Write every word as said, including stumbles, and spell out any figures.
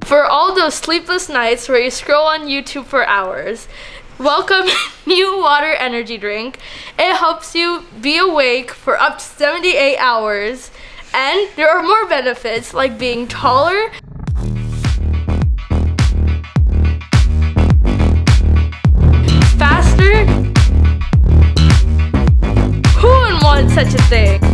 For all those sleepless nights where you scroll on YouTube for hours, welcome New Water Energy Drink. It helps you be awake for up to seventy-eight hours, and there are more benefits like being taller, faster. Who wouldn't want such a thing?